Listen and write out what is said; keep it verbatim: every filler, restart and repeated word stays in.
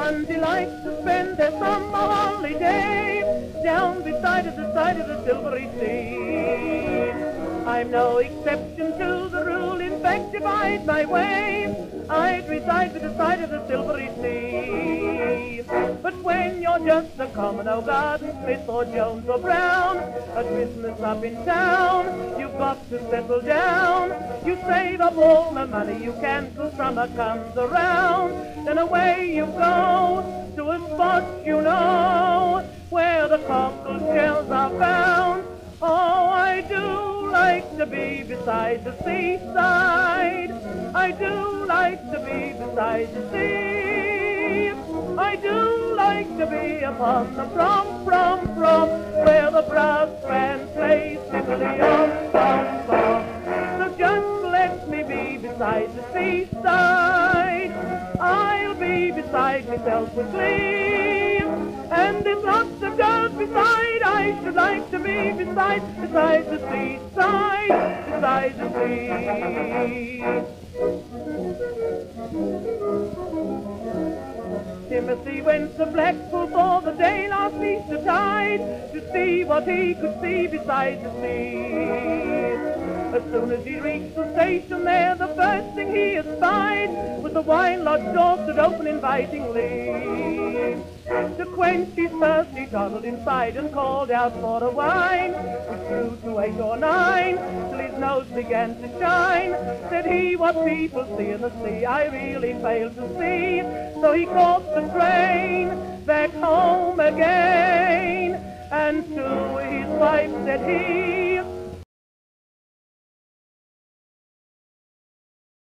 Monday likes to spend their summer holiday down beside the side of the silvery sea. I'm no exception to the rule, in fact, if I'd my way, I'd reside by the side of the silvery sea. But when you're just a common old garden Smith or Jones or Brown, a Christmas up in town, you've got to settle down. You save up all the money you can till summer comes around. Then away you go to a spot you know where the cockle shells are found. Oh, I do like to be beside the seaside. I do like to be beside the sea. I do like to be upon the prom, prom, prom, where the brass band plays fiddly on, bum, bum. So just let me be beside the seaside. I'll be beside myself with glee. And there's lots of girls beside, I should like to be beside, beside the seaside, beside the sea. Timothy went to Blackpool for the day last Easter tide to see what he could see beside the sea. As soon as he reached the station there, the first thing he espied was the wine lodge door stood open invitingly. To quench his thirst he toddled inside and called out for a wine, which grew to eight or nine, till his nose began to shine. Said he, what people see in the sea I really fail to see. So he caught the train back home again, and to his wife said he,